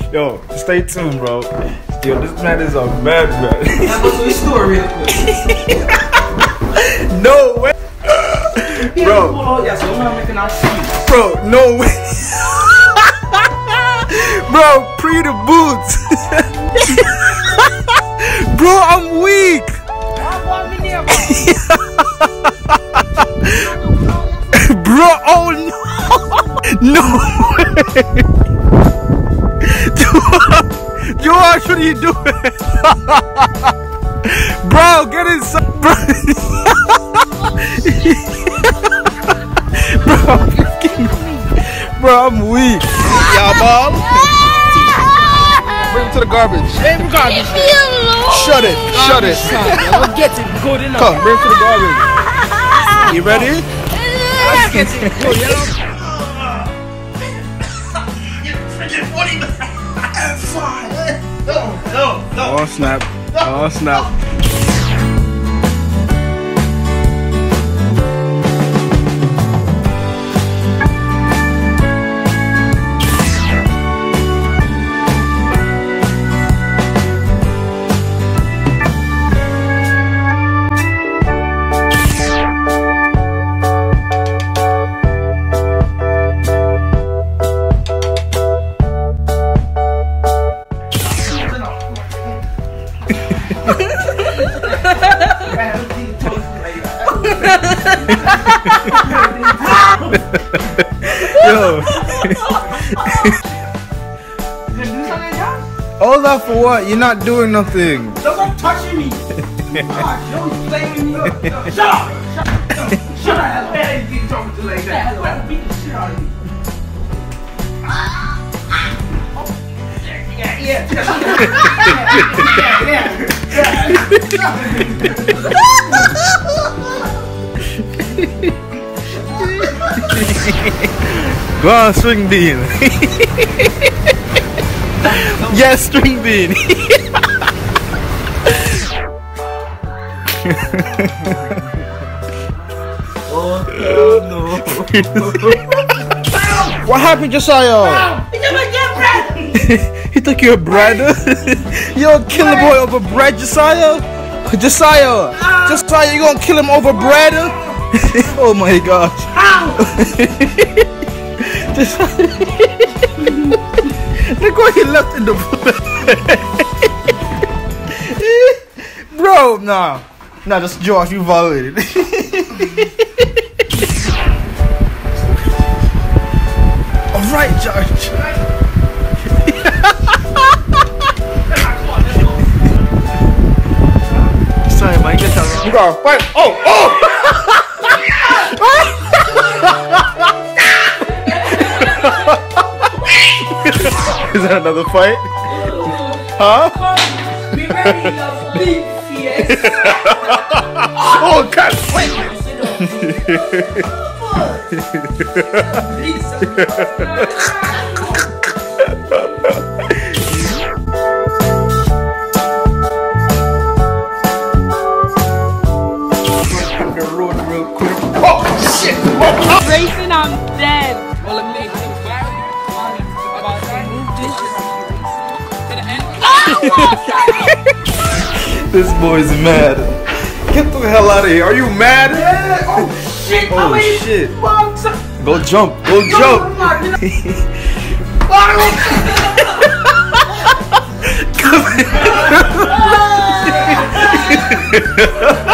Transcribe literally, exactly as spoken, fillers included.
Yo, stay tuned, bro. Yo, this man is a bad man. Let's go to the store real quick. No way. Bro. Yeah, so we're not making our shoes. Bro, no way. Bro, pre the boots. Bro, I'm weak. Bro, oh no. No way. Joash, what are you doing? Bro, get inside. Bro, bro, I'm freaking, bro, I'm weak. Y'all ball? Bring him to the garbage. Bring him garbage. Shut it, shut it. I'll get it good enough. Come, bring him to the garbage. You ready? Let's get it good, you know? No, no, no. Oh snap. Oh snap. Yo. All that for what? You're not doing nothing. Don't touch me. God, don't play with me. Shut up. Shut up. Man, you keep talking to like that. I'll beat the shit out of you. Yeah, yeah, Go on, string bean. Yes, string bean. Oh no. What happened, Josiah? He took your bread. You don't kill a boy over bread, Josiah. Josiah, Josiah, you gonna kill him over bread? Oh my gosh. Look what he left in the bro, nah. Nah, that's Josh, you violated. Alright, Josh. Sorry, man, get that. You gotta fight. Oh, oh! Is that another fight? Huh? Be ready to beat Oh, God! Wait! The road real quick. Oh, shit! Oh, Racing, I'm dead. Well, I'm late. This boy's mad. Get the hell out of here. Are you mad? Yeah. Oh shit. Oh shit. Bugs. Go jump. Go jump. Come